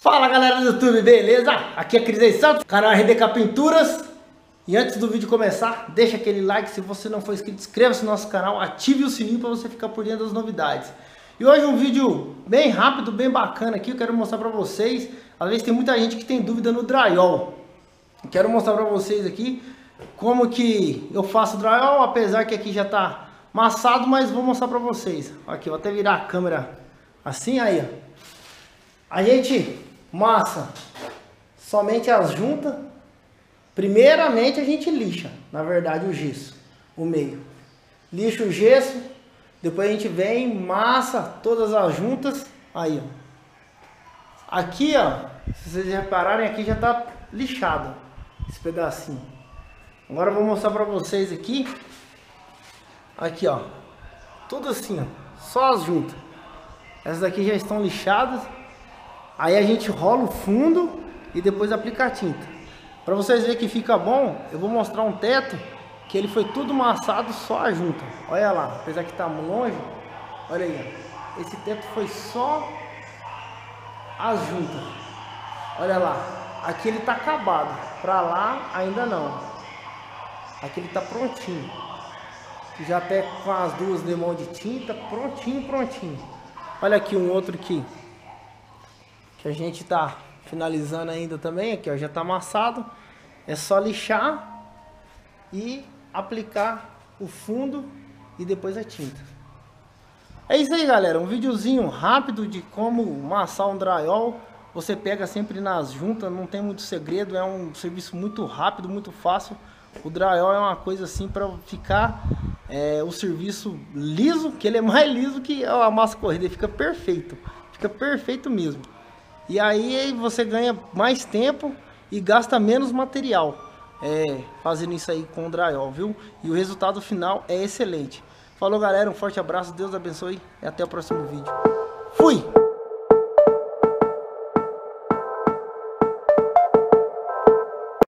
Fala galera do YouTube, beleza? Aqui é Cris Santos, canal RDK Pinturas. E antes do vídeo começar, deixa aquele like. Se você não for inscrito, inscreva-se no nosso canal, ative o sininho para você ficar por dentro das novidades. E hoje um vídeo bem rápido, bem bacana aqui. Eu quero mostrar para vocês. Às vezes tem muita gente que tem dúvida no drywall. Eu quero mostrar para vocês aqui como que eu faço drywall, apesar que aqui já tá amassado, mas vou mostrar para vocês. Aqui, vou até virar a câmera assim, aí, ó. A gente massa somente as juntas. Primeiramente a gente lixa, na verdade, o gesso, o meio. Lixa o gesso, depois a gente vem, massa todas as juntas. Aí, ó. Aqui, ó, se vocês repararem, aqui já tá lixado esse pedacinho. Agora eu vou mostrar pra vocês aqui. Aqui, ó. Tudo assim, ó. Só as juntas. Essas aqui já estão lixadas. Aí a gente rola o fundo e depois aplica a tinta. Para vocês verem que fica bom, eu vou mostrar um teto que ele foi tudo massado só a junta. Olha lá, apesar que tá longe, olha aí, ó. Esse teto foi só as juntas. Olha lá, aqui ele tá acabado, para lá ainda não. Aqui ele tá prontinho. Já até com as duas de mão de tinta, prontinho. Olha aqui um outro aqui, que a gente tá finalizando ainda também. Aqui, ó, já tá amassado. É só lixar e aplicar o fundo e depois a tinta. É isso aí, galera, um videozinho rápido de como amassar um drywall. Você pega sempre nas juntas, não tem muito segredo, é um serviço muito rápido, muito fácil. O drywall é uma coisa assim para ficar o serviço liso, que ele é mais liso que a massa corrida, ele fica perfeito mesmo. E aí você ganha mais tempo e gasta menos material fazendo isso aí com o drywall, viu? E o resultado final é excelente. Falou, galera, um forte abraço, Deus abençoe e até o próximo vídeo. Fui!